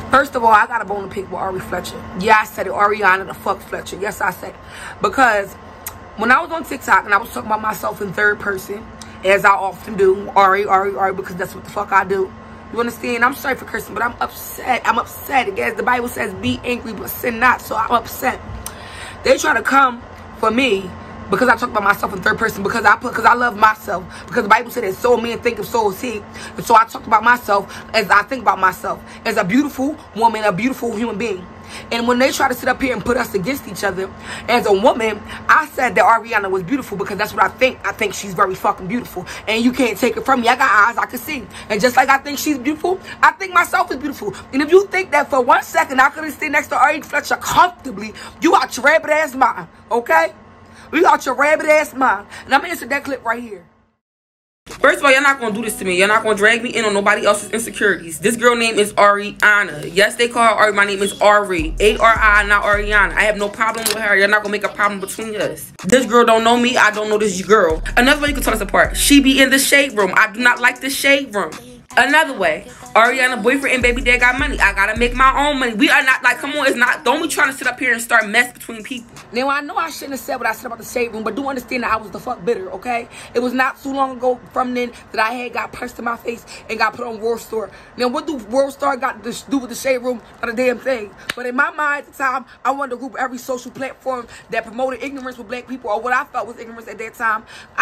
First of all, I got a bone to pick with Ari Fletcher. Yeah, I said it. Ariana the fuck Fletcher. Yes, I said it. Because when I was on TikTok and I was talking about myself in third person, as I often do, Ari, because that's what the fuck I do. You understand? I'm sorry for cursing, but I'm upset. I'm upset. Again, the Bible says, be angry, but sin not. So I'm upset. They try to come for me because I talk about myself in third person, because I love myself, because the Bible said that so men think of, so is he. And so I talk about myself as I think about myself, as a beautiful woman, a beautiful human being. And when they try to sit up here and put us against each other, as a woman, I said that Ariana was beautiful because that's what I think. I think she's very fucking beautiful. And you can't take it from me. I got eyes I can see. And just like I think she's beautiful, I think myself is beautiful. And if you think that for 1 second I couldn't stay next to Ari Fletcher comfortably, you out your rabbit ass mind, okay? You out your rabbit ass mind. And I'm going to insert that clip right here. First of all, y'all not gonna do this to me. Y'all not gonna drag me in on nobody else's insecurities. This girl name is Ariana. Yes, they call her Ari. My name is Ari. A-R-I, not Ariana. I have no problem with her. Y'all not gonna make a problem between us. This girl don't know me. I don't know this girl. Another way you can tell us apart. She be in the shade room. I do not like the shade room. Another way, Ariana boyfriend and baby dad got money. I gotta make my own money. We are not like, come on, it's not, don't be trying to sit up here and start mess between people. Now, I know I shouldn't have said what I said about the shade room, but do understand that I was the fuck bitter, okay? It was not too long ago from then that I had got punched in my face and got put on World Star. Now, what do World Star got to do with the shade room? Not a damn thing. But in my mind at the time, I wanted to group every social platform that promoted ignorance with black people, or what I felt was ignorance at that time.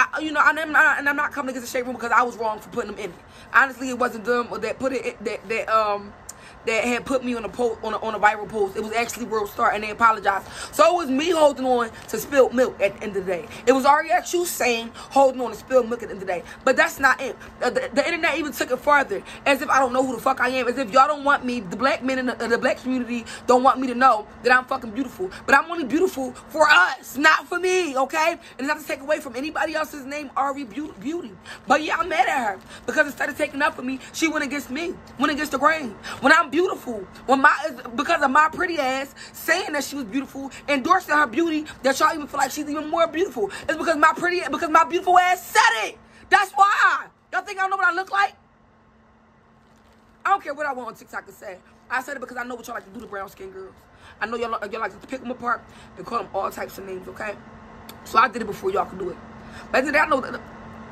I'm not coming against the shade room because I was wrong for putting them in it. Honestly, it wasn't them that put it that had put me on a post, on a viral post. It was actually World Star, and they apologized. So it was me holding on to spilled milk at the end of the day. It was Usain holding on to spilled milk at the end of the day. But that's not it. The internet even took it farther, as if I don't know who the fuck I am, as if y'all don't want me, the black men in the black community don't want me to know that I'm fucking beautiful. But I'm only beautiful for us, not for me, okay? And not to take away from anybody else's name, Ari Beauty. But yeah, I'm mad at her because instead of taking up for me, she went against me, went against the grain. When I'm beautiful, because of my pretty ass saying that she was beautiful, endorsing her beauty, that y'all even feel like she's even more beautiful. It's because my beautiful ass said it. That's why. Y'all think I don't know what I look like? I don't care what I want on TikTok to say. I said it because I know what y'all like to do to brown skin girls. I know y'all like to pick them apart and call them all types of names, okay? So I did it before y'all could do it. But I know that.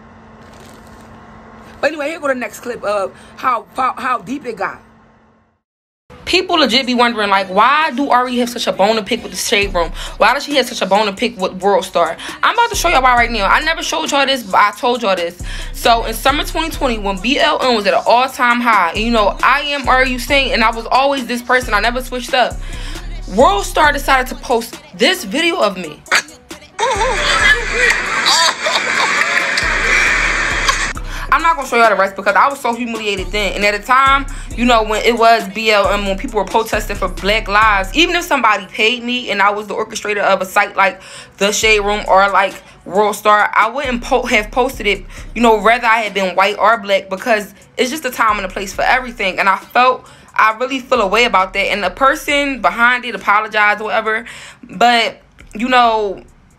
But anyway, here go the next clip of how deep it got. People legit be wondering, like, why do Ari have such a bone to pick with the shade room? Why does she have such a bone to pick with World Star? I'm about to show y'all why right now. I never showed y'all this, but I told y'all this. So in summer 2020, when BLM was at an all-time high, and you know, I am Usain, and I was always this person. I never switched up. World Star decided to post this video of me. I'm not gonna show y'all the rest because I was so humiliated then. And at the time, you know, when it was BLM, when people were protesting for black lives, even if somebody paid me and I was the orchestrator of a site like the Shade Room or like World Star, I wouldn't have posted it, you know, whether I had been white or black, because it's just a time and a place for everything. And I really feel a way about that. And the person behind it apologized or whatever. But, you know,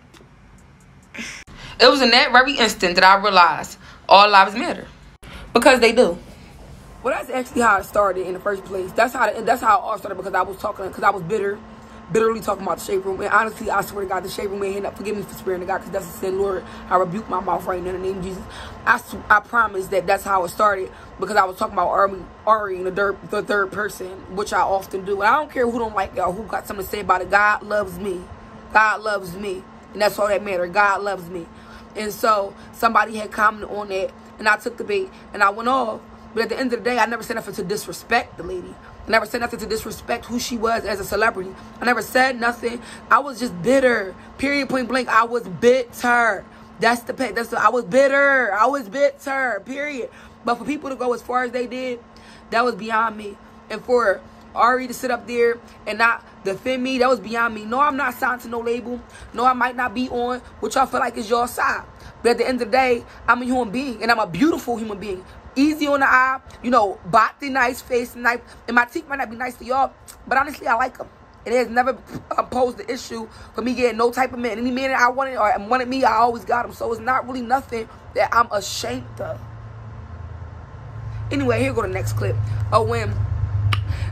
it was in that very instant that I realized all lives matter, because they do. Well, that's actually how it started in the first place. That's how it all started, because I was bitterly talking about the shade room. And honestly, I swear to God, the shade room ain't up. Forgive me for swearing to God, because that's a sin, Lord. I rebuke my mouth right now in the name of Jesus. I promise that's how it started, because I was talking about Ari in the third person, which I often do. And I don't care who don't like y'all, who got something to say about it. God loves me. God loves me, and that's all that matters. God loves me. And so somebody had commented on that, and I took the bait and I went off. But at the end of the day, I never said nothing to disrespect the lady. I never said nothing to disrespect who she was as a celebrity. I never said nothing. I was just bitter. Period, point blank. I was bitter. I was bitter. I was bitter. Period. But for people to go as far as they did, that was beyond me. And for Ari to sit up there and not defend me, that was beyond me. No, I'm not signed to no label. No, I might not be on what y'all feel like is your side. But at the end of the day, I'm a human being, and I'm a beautiful human being. Easy on the eye, you know, body nice, face nice, and my teeth might not be nice to y'all, but honestly, I like them. It has never posed the issue for me getting no type of man. Any man that I wanted or wanted me, I always got him. So it's not really nothing that I'm ashamed of. Anyway, here go the next clip. Oh, when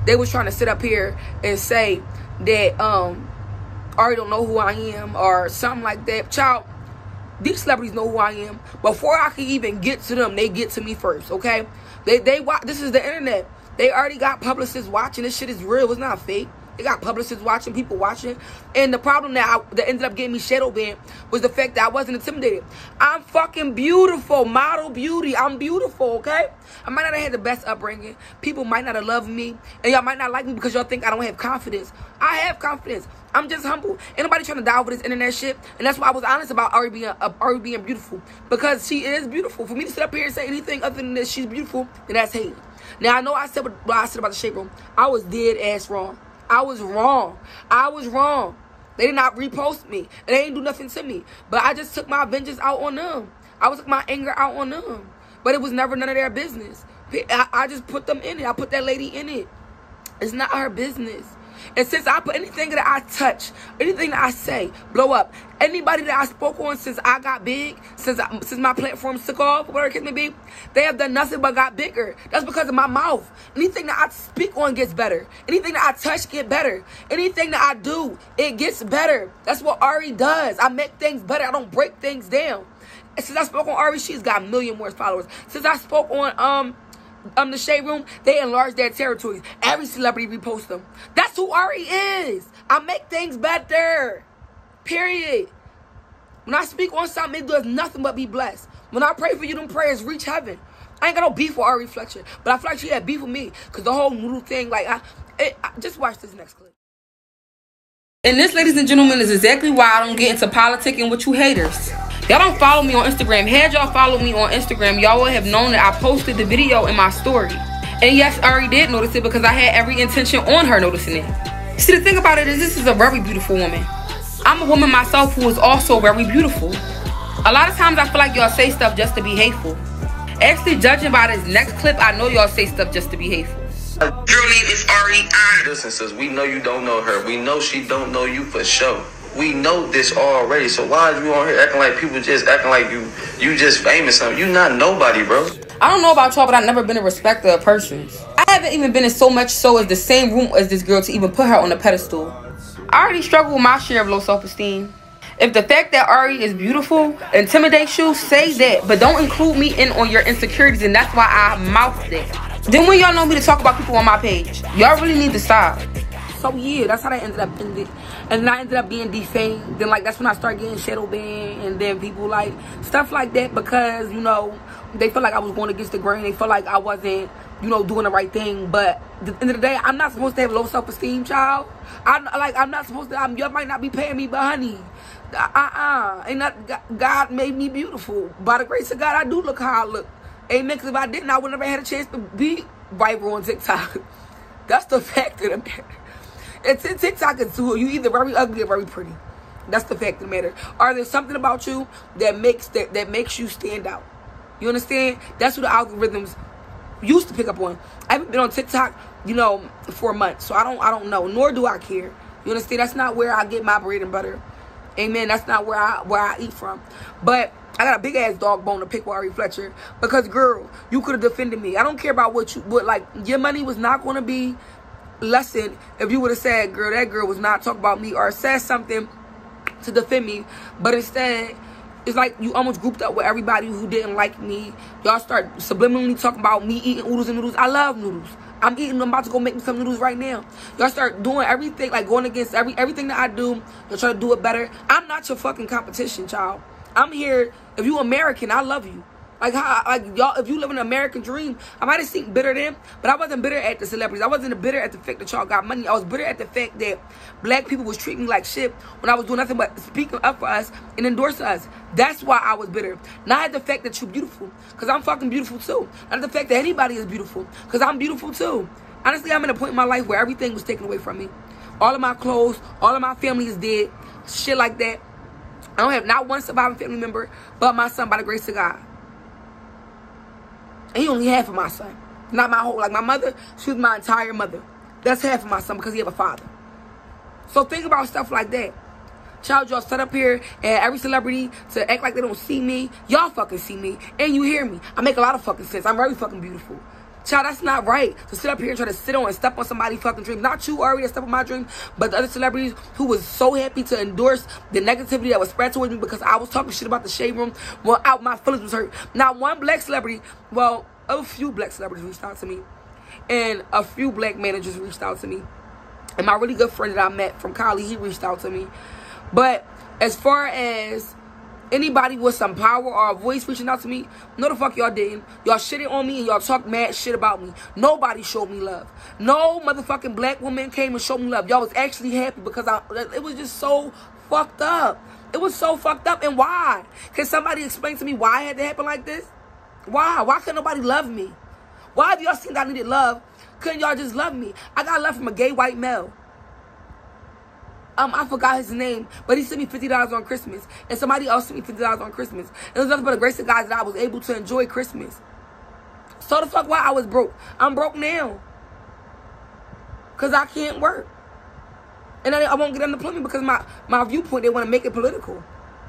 they was trying to sit up here and say that Ari don't know who I am or something like that. Child, these celebrities know who I am. Before I can even get to them, they get to me first, okay? They watch. This is the internet. They already got publicists watching. This shit is real. It's not fake. They got publicists watching, people watching. And the problem that ended up getting me shadow banned was the fact that I wasn't intimidated. I'm fucking beautiful. Model beauty. I'm beautiful, okay? I might not have had the best upbringing. People might not have loved me. And y'all might not like me because y'all think I don't have confidence. I have confidence. I'm just humble. Ain't nobody trying to die over this internet shit. And that's why I was honest about Ari being beautiful. Because she is beautiful. For me to sit up here and say anything other than that she's beautiful, then that's hate. Now, I know I said what I said about the Shade Room. I was dead ass wrong. I was wrong. I was wrong. They did not repost me. And they didn't do nothing to me. But I just took my vengeance out on them. I took my anger out on them. But it was never none of their business. I just put them in it. I put that lady in it. It's not her business. And since I put anything that I touch, anything that I say, blow up. Anybody that I spoke on since I got big, since my platforms took off, whatever it may be, they have done nothing but got bigger. That's because of my mouth. Anything that I speak on gets better. Anything that I touch get better. Anything that I do, it gets better. That's what Ari does. I make things better. I don't break things down. And since I spoke on Ari, she's got a million more followers. Since I spoke on the Shade Room, they enlarged their territories. Every celebrity reposts them. That's who Ari is. I make things better. Period. When I speak on something, it does nothing but be blessed. When I pray for you, them prayers reach heaven. I ain't got no beef with Ari Fletcher, but I feel like she had beef with me because the whole noodle thing, like, just watch this next clip. And this, ladies and gentlemen, is exactly why I don't get into politicking with you haters. Y'all don't follow me on Instagram. Had y'all followed me on Instagram, y'all would have known that I posted the video in my story. And yes, Ari did notice it because I had every intention on her noticing it. See, the thing about it is this is a very beautiful woman. I'm a woman myself who is also very beautiful. A lot of times I feel like y'all say stuff just to be hateful. Actually, judging by this next clip, I know y'all say stuff just to be hateful. Girl name is Ari. Listen, sis, we know you don't know her. We know she don't know you for sure. We know this already, so why are you on here acting like people just acting like you just famous? You not nobody, bro. I don't know about y'all, but I've never been a respecter of persons. I haven't even been in so much so as the same room as this girl to even put her on a pedestal. I already struggle with my share of low self-esteem. If the fact that Ari is beautiful intimidates you, say that, but don't include me in on your insecurities, and that's why I mouthed it. Then when y'all know me to talk about people on my page, y'all really need to stop. So yeah, that's how that ended up ended. And then I ended up being defamed. Then like that's when I started getting shadow banned, and then people like stuff like that because, you know, they felt like I was going against the grain. They felt like I wasn't, you know, doing the right thing. But at the end of the day, I'm not supposed to have low self-esteem, child. I'm not supposed to. Y'all might not be paying me, but honey, ain't not, God made me beautiful. By the grace of God, I do look how I look. Amen. Because if I didn't, I would never had a chance to be viral on TikTok. That's the fact of the matter. And TikTok is too. You either very ugly or very pretty. That's the fact of the matter. Or there's something about you that makes you stand out. You understand? That's what the algorithms used to pick up on. I haven't been on TikTok, you know, for a month, so I don't know. Nor do I care. You understand? That's not where I get my bread and butter. Amen. That's not where I eat from. But I got a big ass dog bone to pick with Ari Fletcher because, girl, you could have defended me. I don't care about what like your money was not going to be lessened if you would have said, girl, that girl was not talking about me, or said something to defend me. But instead, it's like you almost grouped up with everybody who didn't like me. Y'all start subliminally talking about me eating oodles and noodles. I love noodles. I'm eating them. I'm about to go make me some noodles right now. Y'all start doing everything, like going against everything that I do. Y'all try to do it better. I'm not your fucking competition, child. I'm here. If you American, I love you. Like y'all, if you live an American dream, I might have seemed bitter then, but I wasn't bitter at the celebrities. I wasn't bitter at the fact that y'all got money. I was bitter at the fact that black people was treating me like shit when I was doing nothing but speaking up for us and endorsing us. That's why I was bitter. Not at the fact that you're beautiful, because I'm fucking beautiful too. Not at the fact that anybody is beautiful, because I'm beautiful too. Honestly, I'm at a point in my life where everything was taken away from me. All of my clothes, all of my family is dead. Shit like that. I don't have not one surviving family member but my son, by the grace of God. And he only half of my son. Not my whole, like my mother, she was my entire mother. That's half of my son because he have a father. So think about stuff like that. Child, y'all set up here and every celebrity to act like they don't see me. Y'all fucking see me and you hear me. I make a lot of fucking sense. I'm very fucking beautiful. Child, that's not right. To sit up here and try to sit on and step on somebody's fucking dream. Not you, Ari, that step on my dream, but the other celebrities who was so happy to endorse the negativity that was spread towards me because I was talking shit about the Shade Room. Well, my feelings was hurt. Not one black celebrity, well, a few black celebrities reached out to me. And a few black managers reached out to me. And my really good friend that I met from Cali, he reached out to me. But as far as anybody with some power or a voice reaching out to me, no the fuck y'all didn't. Y'all shitted on me and y'all talked mad shit about me. Nobody showed me love. No motherfucking black woman came and showed me love. Y'all was actually happy because it was just so fucked up. It was so fucked up. And why? Can somebody explain to me why it had to happen like this? Why? Why couldn't nobody love me? Why, if y'all seen that I needed love, couldn't y'all just love me? I got love from a gay white male. I forgot his name, but he sent me $50 on Christmas. And somebody else sent me $50 on Christmas. It was nothing but the grace of God that I was able to enjoy Christmas. So the fuck why I was broke? I'm broke now. Because I can't work. And I won't get unemployment because my viewpoint, they want to make it political.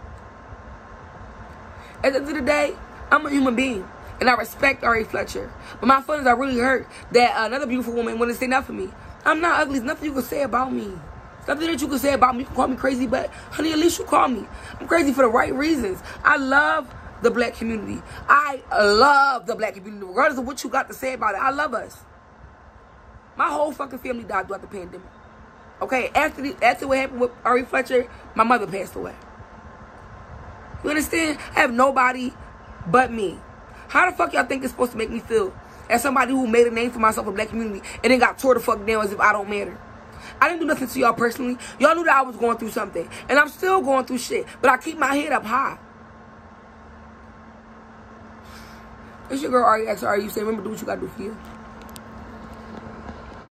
At the end of the day, I'm a human being. And I respect Ari Fletcher. But my feelings are really hurt that another beautiful woman wouldn't stand up for me. I'm not ugly. There's nothing you can say about me. Something that you can say about me. You can call me crazy, but honey, at least you call me. I'm crazy for the right reasons. I love the black community. I love the black community. Regardless of what you got to say about it, I love us. My whole fucking family died throughout the pandemic. Okay, after what happened with Ari Fletcher, my mother passed away. You understand? I have nobody but me. How the fuck y'all think it's supposed to make me feel as somebody who made a name for myself in the black community and then got tore the fuck down as if I don't matter? I didn't do nothing to y'all personally. Y'all knew that I was going through something. And I'm still going through shit. But I keep my head up high. It's your girl Ari X. Are you saying, remember, do what you gotta do for you.